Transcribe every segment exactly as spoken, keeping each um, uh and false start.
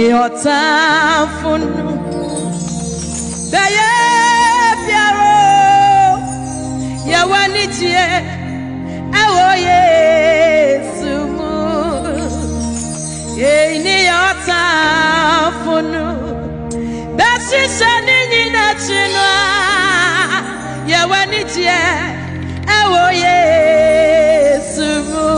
otafunu Daye piaro Yawanitie Ewo Yesu mu Ye ni otafunu Dashisha nini na chinwa Yawanitie Ewo Yesu mu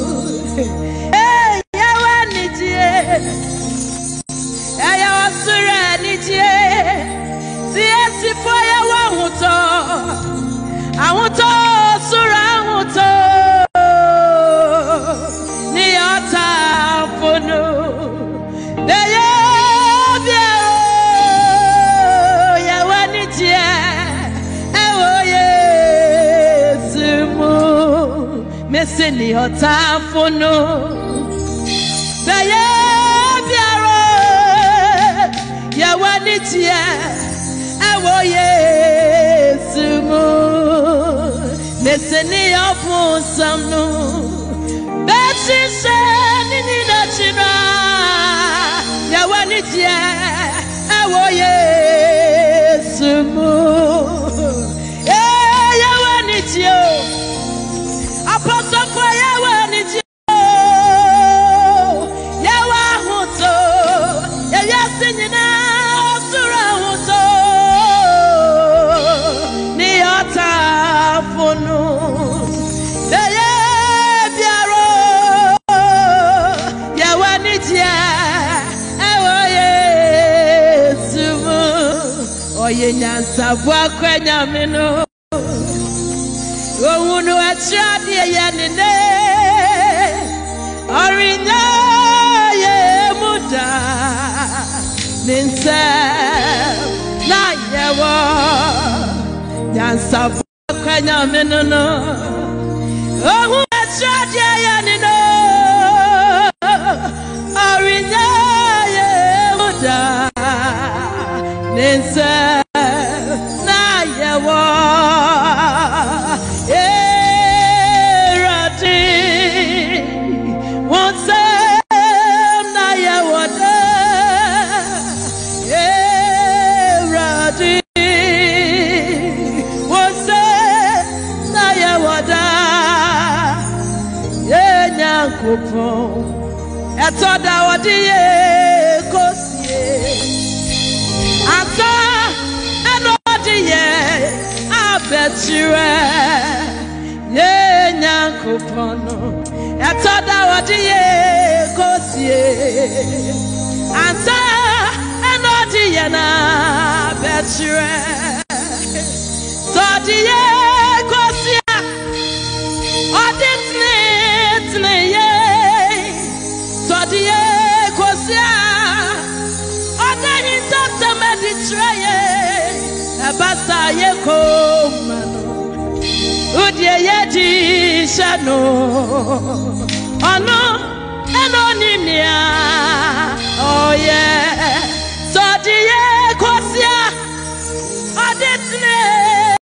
Aya wasura nitie Siesi foya wahuto Ahuto sura ahuto Ni ota funu Deye biao Ya wanitie Ewo Yesu mu Mesi ni ota funu Deye Yawanitie Ewo Yesu mu Neseni ofunsanu Besise nini nachina Yawanitie Ewo Yesu mu Eh Yawanitie Apostle kwa Yawanitie Yawahuto Yayasinina Oye nyansa bwa kwenya mino Owunu achadi yenine Orinya ye muda Ninse na yewo Nyansa bwa kwenya mino no Owunu achadi yenine Orinya ye muda Ninse na yewo erati wonse na yewo da erati wonse na yewo da yenyankopo etoda odiye kosie Ata enodiye abetire ye nyankopono etoda odiye kosie Ata enodiye na abetire Todiye kosia oditne tne ye Todiye kosia Traye abasa ye komano udie ye di shano ono eno nimia oh yeah so die